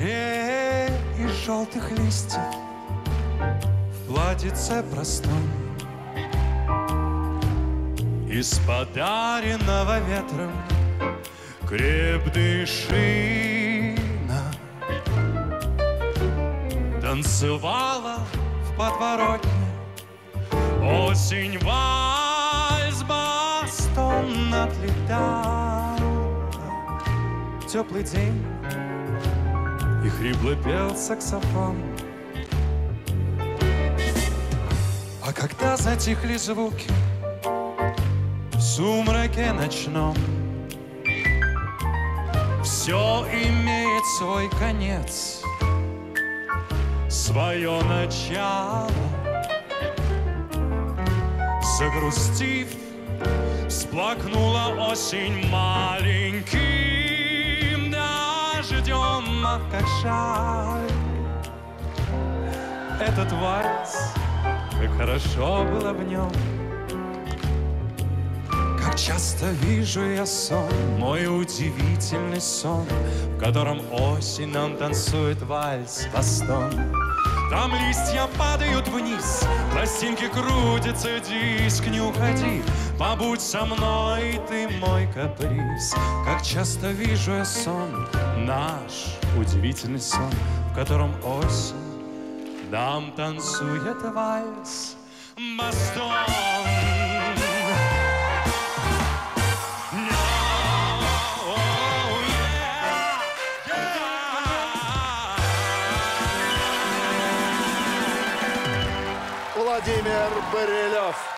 аллее из желтых листьев в платьице простом, из подаренного ветром крепдышина танцевала в подворотне осень, вальс, бастон отлетал. Теплый день, и хрипло пел саксофон. А когда затихли звуки в сумраке ночном, все имеет свой конец, свое начало. Загрустив, всплакнула осень маленьким дождем. Ах, как жаль этот вальс, как хорошо было в нем. Как часто вижу я сон, мой удивительный сон, в котором осень нам танцует вальс-бастон. Там листья падают вниз, пластинки крутятся, диск, не уходи, побудь со мной, ты мой каприз. Как часто вижу я сон, наш удивительный сон, в котором осень нам танцует вальс-бастон. Владимир Барелев.